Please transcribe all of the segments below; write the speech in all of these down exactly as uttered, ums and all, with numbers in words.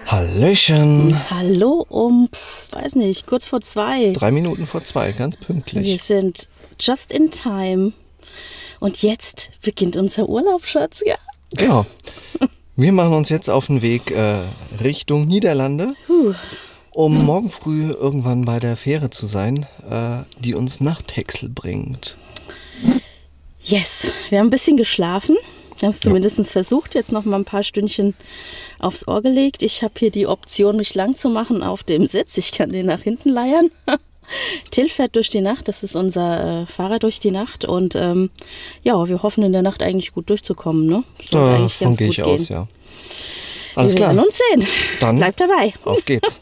Hallöchen. Hallo um, weiß nicht, kurz vor zwei. Drei Minuten vor zwei, ganz pünktlich. Wir sind just in time. Und jetzt beginnt unser Urlaub, Schatz, ja? Genau. Wir machen uns jetzt auf den Weg äh, Richtung Niederlande, Puh. um morgen früh irgendwann bei der Fähre zu sein, äh, die uns nach Texel bringt. Yes, wir haben ein bisschen geschlafen. Wir haben es zumindest versucht, jetzt noch mal ein paar Stündchen aufs Ohr gelegt. Ich habe hier die Option, mich lang zu machen auf dem Sitz. Ich kann den nach hinten leiern. Till fährt durch die Nacht, das ist unser äh, Fahrer durch die Nacht. Und ähm, ja, wir hoffen in der Nacht eigentlich gut durchzukommen. Ne? Davon gehe ich aus, ja. Alles wir klar. werden uns sehen. Dann bleibt dabei. Auf geht's.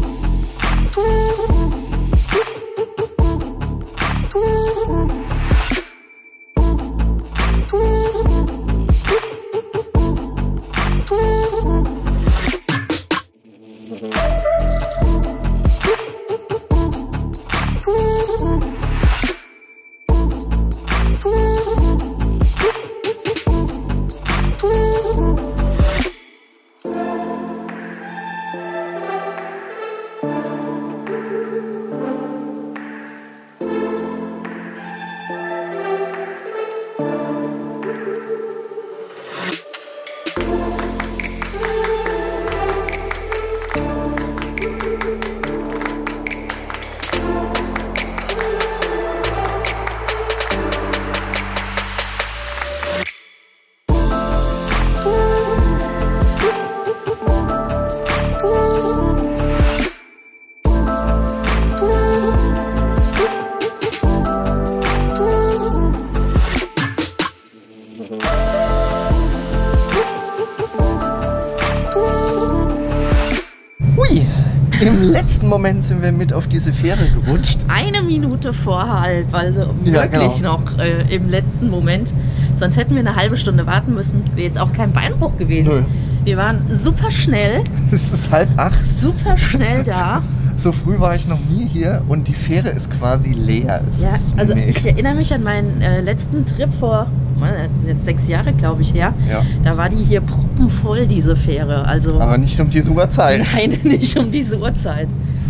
Hui, im letzten Moment sind wir mit auf diese Fähre gerutscht. Eine Minute vor halb, also Ja, wirklich genau. noch äh, im letzten Moment. Sonst hätten wir eine halbe Stunde warten müssen. Wäre jetzt auch kein Beinbruch gewesen. Null. Wir waren super schnell, Es ist halb acht. super schnell da. So früh war ich noch nie hier und die Fähre ist quasi leer. Es Ja, ist also mega. ich erinnere mich an meinen äh, letzten Trip vor, das sind jetzt sechs Jahre, glaube ich, her. Ja. Da war die hier proppenvoll, diese Fähre. Also Aber nicht um diese Uhrzeit. nein, nicht um diese Uhrzeit.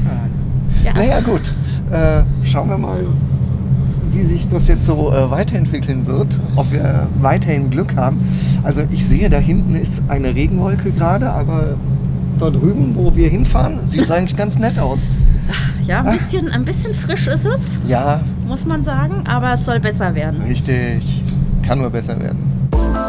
Ja. Naja gut, äh, schauen wir mal, wie sich das jetzt so äh, weiterentwickeln wird, ob wir weiterhin Glück haben. Also ich sehe, da hinten ist eine Regenwolke gerade, aber da drüben, wo wir hinfahren, sieht es eigentlich ganz nett aus. Ja, ein bisschen, ein bisschen frisch ist es, Ja, muss man sagen, aber es soll besser werden. richtig. Kann nur besser werden.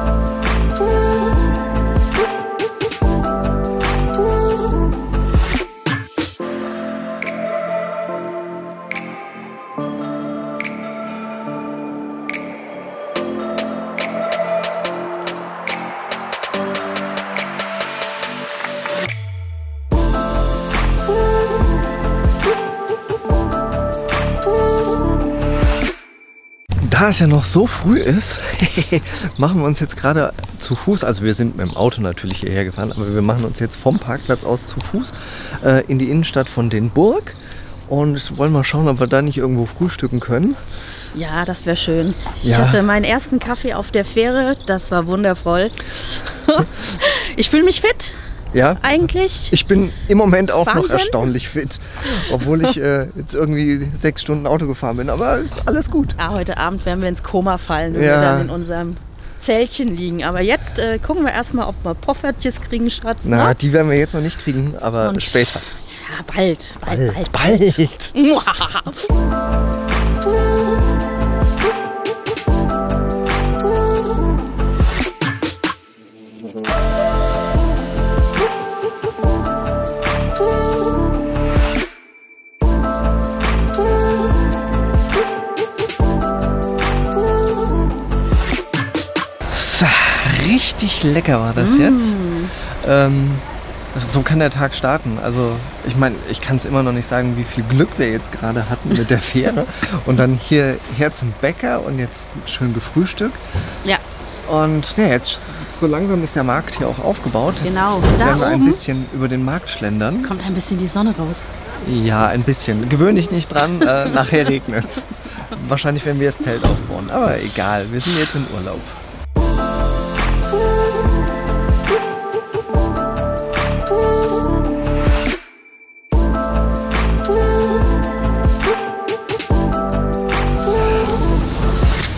Da es ja noch so früh ist, machen wir uns jetzt gerade zu Fuß, also wir sind mit dem Auto natürlich hierher gefahren, aber wir machen uns jetzt vom Parkplatz aus zu Fuß äh, in die Innenstadt von Den Burg und wollen mal schauen, ob wir da nicht irgendwo frühstücken können. Ja, das wäre schön. Ich Ja. hatte meinen ersten Kaffee auf der Fähre, das war wundervoll. Ich fühle mich fit, Ja, eigentlich. ich bin im Moment auch noch Wahnsinn. erstaunlich fit, obwohl ich äh, jetzt irgendwie sechs Stunden Auto gefahren bin, aber ist alles gut. Ja, heute Abend werden wir ins Koma fallen, wenn Ja. wir dann in unserem Zeltchen liegen. Aber jetzt äh, gucken wir erstmal, ob wir Poffertjes kriegen, Schatz. Na, ne? die werden wir jetzt noch nicht kriegen, aber Und- später. Ja, bald, bald, bald. bald. So, richtig lecker war das jetzt. Ähm, so kann der Tag starten. Also ich meine, ich kann es immer noch nicht sagen, wie viel Glück wir jetzt gerade hatten mit der Fähre. Und dann hierher zum Bäcker und jetzt schön gefrühstückt. Ja, Und ja, jetzt so langsam ist der Markt hier auch aufgebaut. Jetzt Genau, da werden wir ein oben bisschen über den Markt schlendern. kommt ein bisschen die Sonne raus. Ja, ein bisschen. Gewöhn dich nicht dran, äh, nachher regnet's. Wahrscheinlich werden wir das Zelt aufbauen. Aber egal, wir sind jetzt im Urlaub.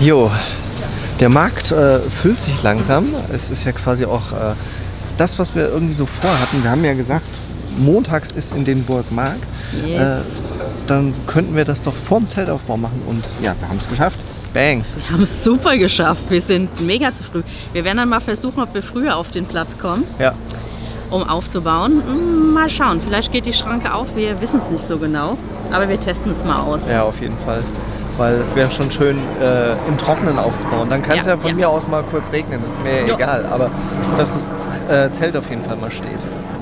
Jo, der Markt äh, füllt sich langsam. Es ist ja quasi auch äh, das, was wir irgendwie so vorhatten. Wir haben ja gesagt, montags ist in den Burg Markt. Yes. Äh, dann könnten wir das doch vorm Zeltaufbau machen. Und ja, wir haben es geschafft. Bang! Wir haben es super geschafft. Wir sind mega zu früh. Wir werden dann mal versuchen, ob wir früher auf den Platz kommen, ja. um aufzubauen. Mal schauen, vielleicht geht die Schranke auf. Wir wissen es nicht so genau, aber wir testen es mal aus. Ja, auf jeden Fall. Weil es wäre schon schön, äh, im Trockenen aufzubauen. Dann kann es ja, ja von ja. mir aus mal kurz regnen, das ist mir ja egal. Aber dass das äh, Zelt auf jeden Fall mal steht.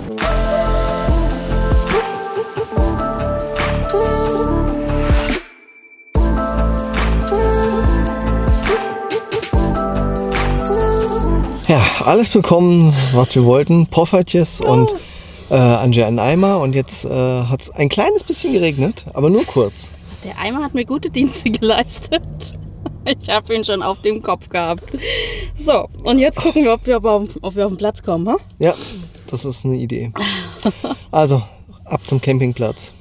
Ja, alles bekommen, was wir wollten. Poffertjes oh. und äh, Angie einen Eimer. Und jetzt äh, hat es ein kleines bisschen geregnet, aber nur kurz. Der Eimer hat mir gute Dienste geleistet. Ich habe ihn schon auf dem Kopf gehabt. So, und jetzt gucken wir, ob wir, auf, ob wir auf den Platz kommen. Hm? Ja, das ist eine Idee. Also, ab zum Campingplatz.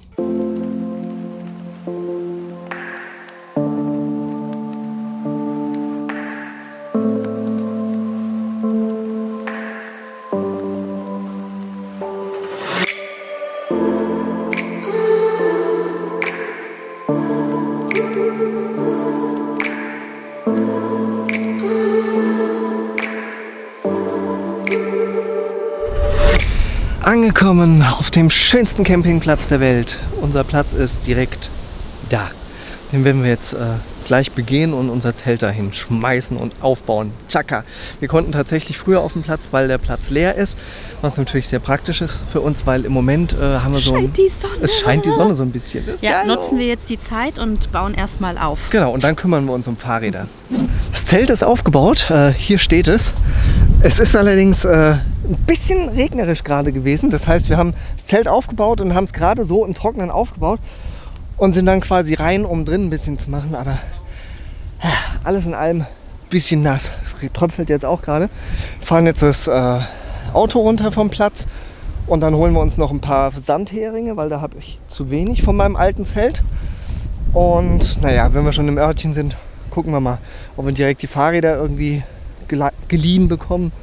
Angekommen auf dem schönsten Campingplatz der Welt. Unser Platz ist direkt da. Den werden wir jetzt äh, gleich begehen und unser Zelt dahin schmeißen und aufbauen. Tschakka! Wir konnten tatsächlich früher auf dem Platz, weil der Platz leer ist, was natürlich sehr praktisch ist für uns, weil im Moment äh, haben wir so ein, scheint die Sonne. Es scheint die Sonne so ein bisschen. Das ist ja, geil. Nutzen wir jetzt die Zeit und bauen erstmal auf. Genau, und dann kümmern wir uns um Fahrräder. Das Zelt ist aufgebaut, äh, hier steht es. Es ist allerdings äh, ein bisschen regnerisch gerade gewesen. Das heißt, wir haben das Zelt aufgebaut und haben es gerade so im Trockenen aufgebaut und sind dann quasi rein, um drin ein bisschen zu machen. Aber ja, alles in allem ein bisschen nass. Es tröpfelt jetzt auch gerade. Wir fahren jetzt das äh, Auto runter vom Platz und dann holen wir uns noch ein paar Sandheringe, weil da habe ich zu wenig von meinem alten Zelt. Und naja, wenn wir schon im Örtchen sind, gucken wir mal, ob wir direkt die Fahrräder irgendwie geliehen bekommen.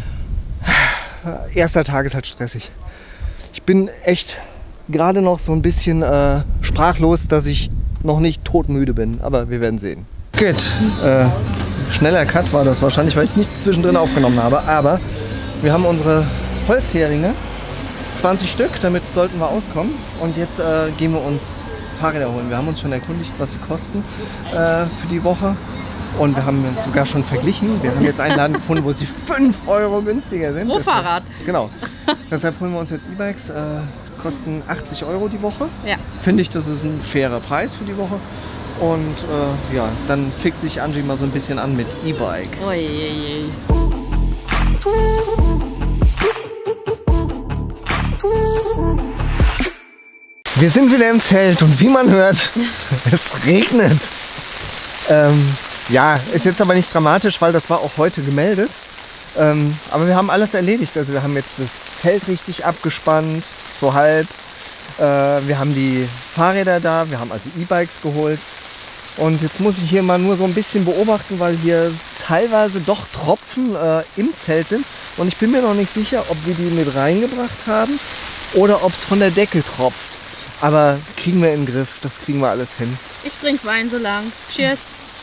Erster Tag ist halt stressig. Ich bin echt gerade noch so ein bisschen äh, sprachlos, dass ich noch nicht todmüde bin, aber wir werden sehen. Gut, äh, schneller Cut war das wahrscheinlich, weil ich nichts zwischendrin aufgenommen habe, aber wir haben unsere Holzheringe, zwanzig Stück, damit sollten wir auskommen und jetzt äh, gehen wir uns Fahrräder holen. Wir haben uns schon erkundigt, was sie kosten äh, für die Woche. Und wir haben sogar schon verglichen. Wir haben jetzt einen Laden gefunden, wo sie fünf Euro günstiger sind. Pro Fahrrad. Genau. Deshalb holen wir uns jetzt E-Bikes. Äh, kosten achtzig Euro die Woche. Ja. Finde ich, das ist ein fairer Preis für die Woche. Und äh, ja, dann fixe ich Angie mal so ein bisschen an mit E-Bike. Oje. Wir sind wieder im Zelt und wie man hört, es regnet. Ähm, Ja, ist jetzt aber nicht dramatisch, weil das war auch heute gemeldet. Ähm, aber wir haben alles erledigt. Also wir haben jetzt das Zelt richtig abgespannt, so halb. Äh, wir haben die Fahrräder da, wir haben also E-Bikes geholt. Und jetzt muss ich hier mal nur so ein bisschen beobachten, weil hier teilweise doch Tropfen äh, im Zelt sind. Und ich bin mir noch nicht sicher, ob wir die mit reingebracht haben oder ob es von der Decke tropft. Aber kriegen wir in den Griff, das kriegen wir alles hin. Ich trinke Wein so lang. Cheers!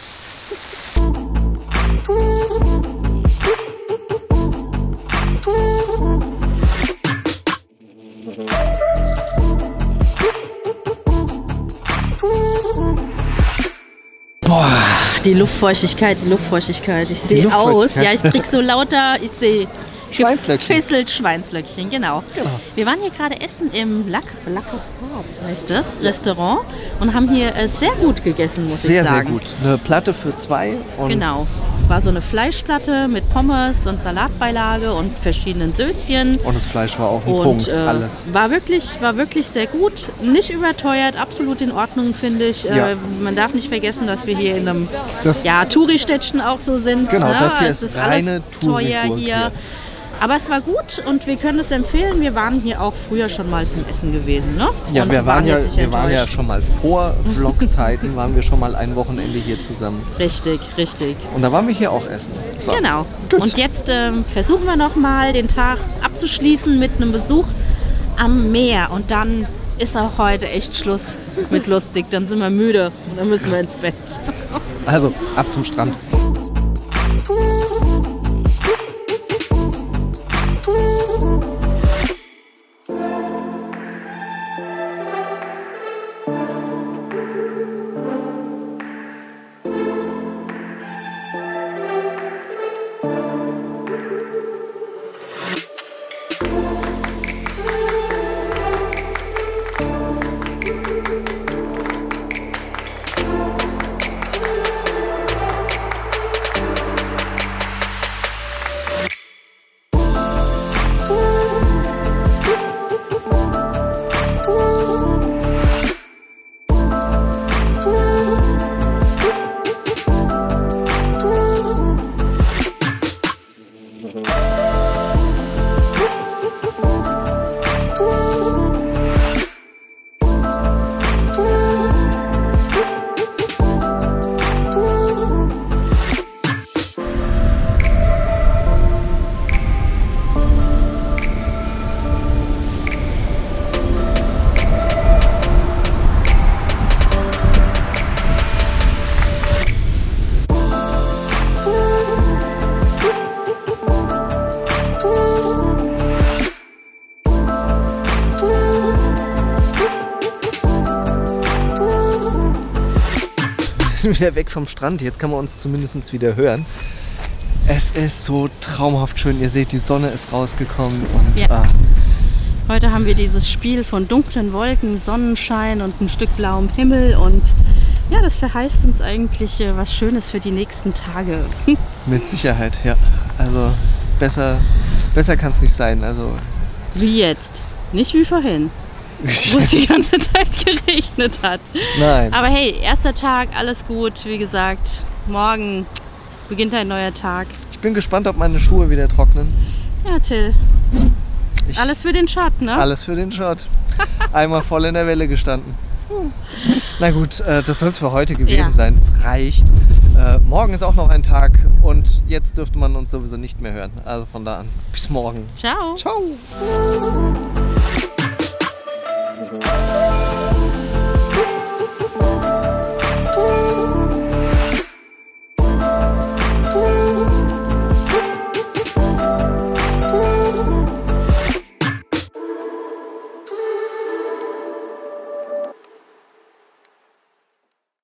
Boah, die Luftfeuchtigkeit, die Luftfeuchtigkeit. Ich sehe aus. Ja, ich krieg so lauter, ich sehe Schweinslöckchen. Gefisselt Schweinslöckchen, genau. genau. Wir waren hier gerade essen im Lac, Lac heißt das, Restaurant und haben hier äh, sehr gut gegessen, muss sehr, ich sagen. Sehr, sehr gut. Eine Platte für zwei. Und genau. War so eine Fleischplatte mit Pommes und Salatbeilage und verschiedenen Söschen. Und das Fleisch war auf dem und, Punkt, äh, alles. War wirklich, war wirklich sehr gut. Nicht überteuert, absolut in Ordnung, finde ich. Ja. Äh, man darf nicht vergessen, dass wir hier in einem das, ja, Touri-Städtchen auch so sind. Genau, ne? das hier es ist ist reine alles teuer hier. hier. Aber es war gut und wir können es empfehlen. Wir waren hier auch früher schon mal zum Essen gewesen, ne? Ja, und wir, waren ja, jetzt nicht wir waren ja enttäuscht. schon mal vor Vlog-Zeiten, waren wir schon mal ein Wochenende hier zusammen. Richtig, richtig. Und da waren wir hier auch essen. So. Genau. Gut. Und jetzt ähm, versuchen wir noch mal den Tag abzuschließen mit einem Besuch am Meer. Und dann ist auch heute echt Schluss mit lustig. Dann sind wir müde und dann müssen wir ins Bett. Also, ab zum Strand. Wieder weg vom Strand. Jetzt kann man uns zumindest wieder hören. Es ist so traumhaft schön. Ihr seht, die Sonne ist rausgekommen. Und, Ja. ah, Heute haben wir dieses Spiel von dunklen Wolken, Sonnenschein und ein Stück blauem Himmel. Und ja, das verheißt uns eigentlich äh, was Schönes für die nächsten Tage. mit Sicherheit, ja. Also besser, besser kann es nicht sein. Also Wie jetzt. Nicht wie vorhin, wo es die ganze Zeit geregnet hat. nein. Aber hey, erster Tag, alles gut. Wie gesagt, morgen beginnt ein neuer Tag. Ich bin gespannt, ob meine Schuhe wieder trocknen. Ja, Till, Ich, alles für den Shot, ne? alles für den Shot. Einmal voll in der Welle gestanden. Na gut, äh, das soll es für heute gewesen Ja. sein. Es reicht. Äh, morgen ist auch noch ein Tag und jetzt dürfte man uns sowieso nicht mehr hören. Also von da an. Bis morgen. Ciao. Ciao.